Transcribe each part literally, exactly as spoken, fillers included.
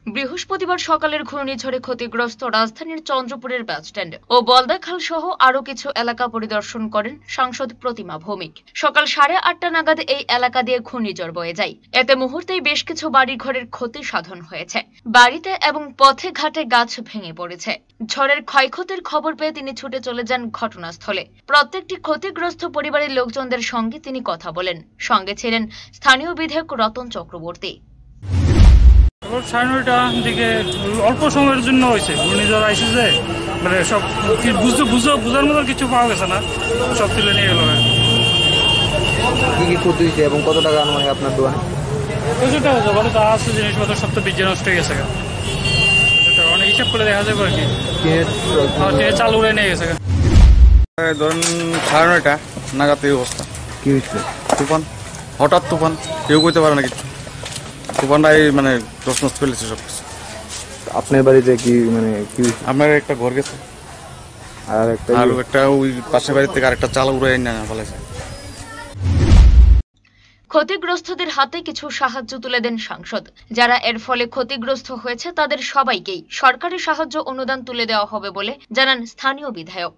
বৃহস্পতিবার সকালের ঘূর্ণিঝড়ে ক্ষতিগ্রস্ত রাজধানীর চন্দ্রপুরের বাসস্ট্যান্ড ও বলদাখাল সহ আরও কিছু এলাকা পরিদর্শন করেন সাংসদ প্রতিমা ভৌমিক। সকাল সাড়ে আটটা নাগাদ এই এলাকা দিয়ে ঘূর্ণিঝড় বয়ে যায়। এতে মুহূর্তেই বেশ কিছু বাড়িঘরের ক্ষতি সাধন হয়েছে। বাড়িতে এবং পথে ঘাটে গাছ ভেঙে পড়েছে। ঝড়ের ক্ষয়ক্ষতির খবর পেয়ে তিনি ছুটে চলে যান ঘটনাস্থলে। প্রত্যেকটি ক্ষতিগ্রস্ত পরিবারের লোকজনদের সঙ্গে তিনি কথা বলেন। সঙ্গে ছিলেন স্থানীয় বিধায়ক রতন চক্রবর্তী। সাড়ে নয়টার দিকে অল্প সময়ের জন্য হয়েছে ঘূর্ণিঝড় আইসে যে মানে সব বুঝতে বুঝো বোঝার মতো কিছু পাওয়া গেছে না, সব তুলে নিয়ে গেল। কি কি ক্ষতি হয়েছে এবং কত টাকা আনুমানিক আপনার দোকানে? প্রচুর টাকা ওখানে তা আছে, জিনিসপত্র সব তো বীজ নষ্ট হয়ে গেছে। অনেক হিসাব করে দেখা যাবে আর কি, চাল উড়ে নিয়ে গেছে। ধরেন সাড়ে নয়টা নাগাদ এই অবস্থা। কি হয়েছে? তুফান, হঠাৎ তুফান, কেউ করতে পারে না কিছু। তুফানটাই মানে দশ নষ্ট ফেলেছে সব কিছু। আপনার বাড়িতে কি মানে কি আপনার একটা ঘর গেছে আর একটা আর একটা ওই পাশের বাড়ি থেকে আরেকটা চাল উড়ে না ফেলেছে। ক্ষতিগ্রস্তদের হাতে কিছু সাহায্য তুলে দেন সাংসদ। যারা এর ফলে ক্ষতিগ্রস্ত হয়েছে তাদের সবাইকেই সরকারি সাহায্য অনুদান তুলে দেওয়া হবে বলে জানান স্থানীয় বিধায়ক।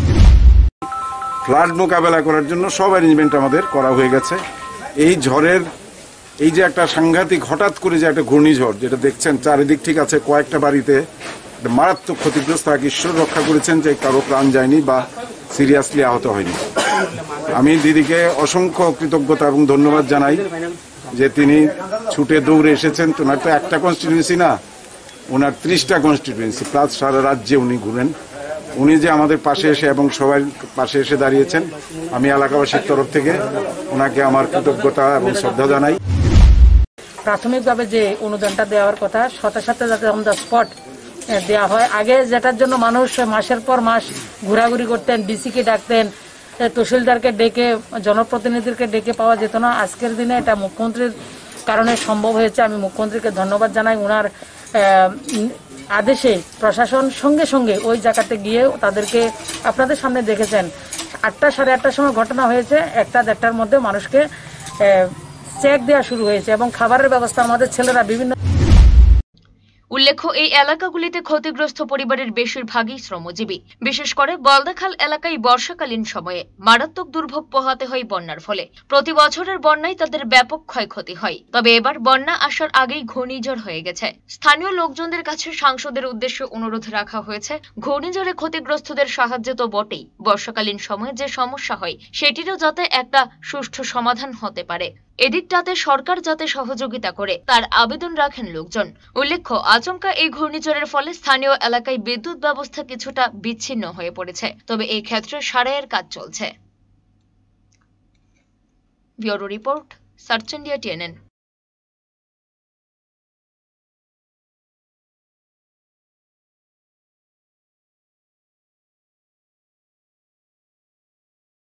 ফ্লাড মোকাবেলা করার জন্য সব অ্যারেঞ্জমেন্ট আমাদের করা হয়ে গেছে। এই ঝড়ের এই যে একটা সাংঘাতিক হঠাৎ করে যে একটা ঘূর্ণিঝড় যেটা দেখছেন চারিদিক ঠিক আছে, কয়েকটা বাড়িতে মারাত্মক ক্ষতিগ্রস্ত, এক ঈশ্বর রক্ষা করেছেন যে কারো প্রাণ যায়নি বা সিরিয়াসলি আহত হয়নি। আমি দিদিকে অসংখ্য কৃতজ্ঞতা এবং ধন্যবাদ জানাই যে তিনি ছুটে দৌড়ে এসেছেন। ওনার তো একটা কনস্টিটিউয়েন্সি না, ওনার ত্রিশটা কনস্টিটিউয়েন্সি প্লাস সারা রাজ্যে উনি ঘুরেন। উনি যে আমাদের পাশে এসে এবং সবাই পাশে এসে দাঁড়িয়েছেন, আমি এলাকাবাসীর তরফ থেকে ওনাকে আমার কৃতজ্ঞতা এবং শ্রদ্ধা জানাই। প্রাথমিকভাবে যে অনুদানটা দেওয়ার কথা সাথে সাথে যাতে অন দ্য স্পট দেওয়া হয়। আগে যেটার জন্য মানুষ মাসের পর মাস ঘোরাঘুরি করতেন, ডিসিকে ডাকতেন, তহসিলদারকে ডেকে, জনপ্রতিনিধিকে ডেকে পাওয়া যেত না। আজকের দিনে এটা মুখ্যমন্ত্রীর কারণে সম্ভব হয়েছে। আমি মুখ্যমন্ত্রীকে ধন্যবাদ জানাই। ওনার আদেশে প্রশাসন সঙ্গে সঙ্গে ওই জায়গাতে গিয়ে তাদেরকে আপনাদের সামনে দেখেছেন আটটা সাড়ে আটটার সময় ঘটনা হয়েছে, একটা দেড়টার মধ্যে মানুষকে চেক দেওয়া শুরু হয়েছে এবং খাবারের ব্যবস্থা আমাদের ছেলেরা বিভিন্ন। উল্লেখ্য, এই এলাকাগুলিতে ক্ষতিগ্রস্ত পরিবারের বেশিরভাগই শ্রমজীবী। বিশেষ করে বলদাখাল এলাকায় বর্ষাকালীন সময়ে মারাত্মক দুর্ভোগ পোহাতে হয় বন্যার ফলে। প্রতি বছরের বন্যায় তাদের ব্যাপক ক্ষয়ক্ষতি হয়। তবে এবার বন্যা আসার আগেই ঘূর্ণিঝড় হয়ে গেছে। স্থানীয় লোকজনদের কাছে সাংসদের উদ্দেশ্যে অনুরোধ রাখা হয়েছে, ঘূর্ণিঝড়ে ক্ষতিগ্রস্তদের সাহায্যে তো বটেই, বর্ষাকালীন সময়ে যে সমস্যা হয় সেটিরও যাতে একটা সুষ্ঠু সমাধান হতে পারে। এদিকটাতে সরকার যাতে সহযোগিতা করে তার আবেদন রাখেন লোকজন। উল্লেখ্য, আচমকা এই ঘূর্ণিঝড়ের ফলে স্থানীয় এলাকায় বিদ্যুৎ ব্যবস্থা কিছুটা বিচ্ছিন্ন হয়ে পড়েছে। তবে এই ক্ষেত্রে সারাইয়ের কাজ চলছে। Bureau report, search India TNN.